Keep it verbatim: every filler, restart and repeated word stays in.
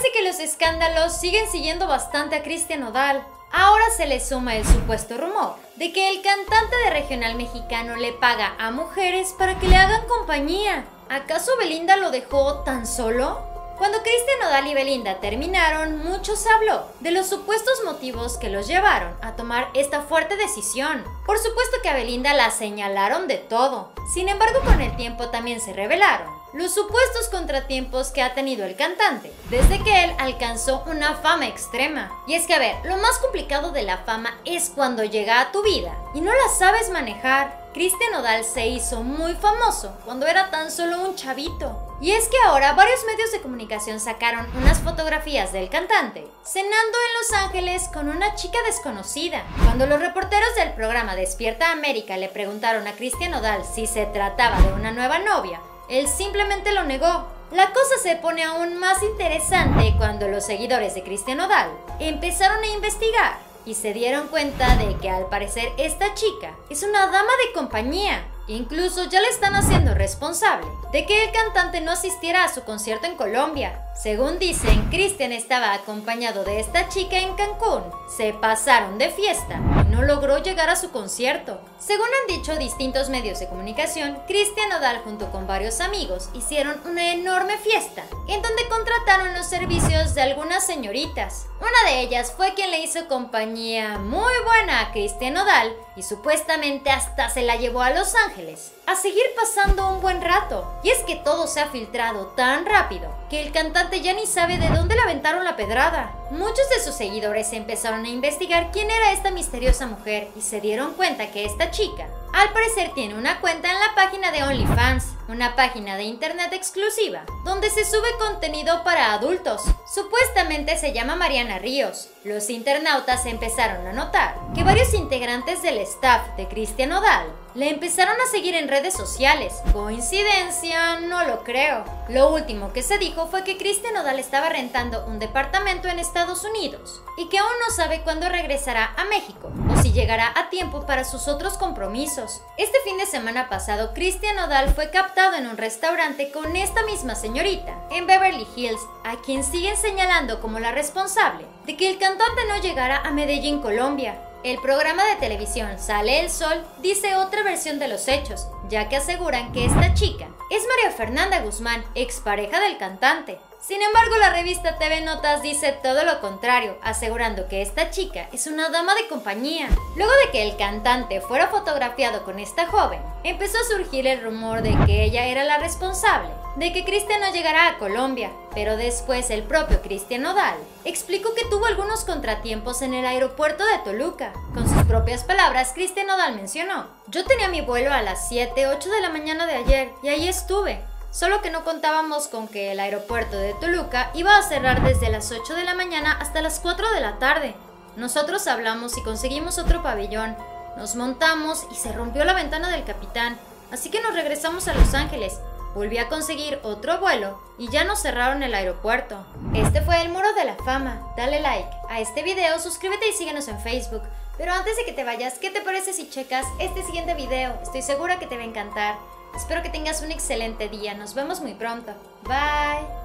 Parece que los escándalos siguen siguiendo bastante a Cristian Nodal. Ahora se le suma el supuesto rumor de que el cantante de regional mexicano le paga a mujeres para que le hagan compañía. ¿Acaso Belinda lo dejó tan solo? Cuando Cristian Nodal y Belinda terminaron, mucho se habló de los supuestos motivos que los llevaron a tomar esta fuerte decisión. Por supuesto que a Belinda la señalaron de todo. Sin embargo, con el tiempo también se revelaron los supuestos contratiempos que ha tenido el cantante desde que él alcanzó una fama extrema. Y es que, a ver, lo más complicado de la fama es cuando llega a tu vida y no la sabes manejar. Cristian Nodal se hizo muy famoso cuando era tan solo un chavito. Y es que ahora varios medios de comunicación sacaron unas fotografías del cantante cenando en Los Ángeles con una chica desconocida. Cuando los reporteros del programa Despierta América le preguntaron a Cristian Nodal si se trataba de una nueva novia, él simplemente lo negó. La cosa se pone aún más interesante cuando los seguidores de Cristian Nodal empezaron a investigar y se dieron cuenta de que al parecer esta chica es una dama de compañía. Incluso ya le están haciendo responsable de que el cantante no asistiera a su concierto en Colombia. Según dicen, Cristian estaba acompañado de esta chica en Cancún. Se pasaron de fiesta y no logró llegar a su concierto. Según han dicho distintos medios de comunicación, Cristian Nodal junto con varios amigos hicieron una enorme fiesta en donde contrataron los servicios de algunas señoritas. Una de ellas fue quien le hizo compañía muy buena a Cristian Nodal y supuestamente hasta se la llevó a Los Ángeles a seguir pasando un buen rato. Y es que todo se ha filtrado tan rápido que el cantante ya ni sabe de dónde le aventaron la pedrada. Muchos de sus seguidores empezaron a investigar quién era esta misteriosa mujer y se dieron cuenta que esta chica al parecer tiene una cuenta en la página de OnlyFans, una página de internet exclusiva donde se sube contenido para adultos. Supuestamente se llama Mariana Ríos. Los internautas empezaron a notar que varios integrantes del staff de Cristian Nodal le empezaron a seguir en redes sociales. ¿Coincidencia? No lo creo. Lo último que se dijo fue que Cristian Nodal estaba rentando un departamento en Estados Unidos y que aún no sabe cuándo regresará a México o si llegará a tiempo para sus otros compromisos. Este fin de semana pasado, Cristian Nodal fue captado en un restaurante con esta misma señorita en Beverly Hills, a quien siguen señalando como la responsable de que el cantante no llegara a Medellín, Colombia. El programa de televisión Sale el Sol dice otra versión de los hechos, ya que aseguran que esta chica es María Fernanda Guzmán, expareja del cantante. Sin embargo, la revista T V Notas dice todo lo contrario, asegurando que esta chica es una dama de compañía. Luego de que el cantante fuera fotografiado con esta joven, empezó a surgir el rumor de que ella era la responsable de que Cristian no llegara a Colombia, pero después el propio Cristian Nodal explicó que tuvo algunos contratiempos en el aeropuerto de Toluca. Con sus propias palabras, Cristian Nodal mencionó: "Yo tenía mi vuelo a las siete, ocho de la mañana de ayer y ahí estuve. Solo que no contábamos con que el aeropuerto de Toluca iba a cerrar desde las ocho de la mañana hasta las cuatro de la tarde. Nosotros hablamos y conseguimos otro pabellón. Nos montamos y se rompió la ventana del capitán, así que nos regresamos a Los Ángeles. Volví a conseguir otro vuelo y ya nos cerraron el aeropuerto". Este fue el Muro de la Fama. Dale like a este video, suscríbete y síguenos en Facebook. Pero antes de que te vayas, ¿qué te parece si checas este siguiente video? Estoy segura que te va a encantar. Espero que tengas un excelente día. Nos vemos muy pronto. Bye.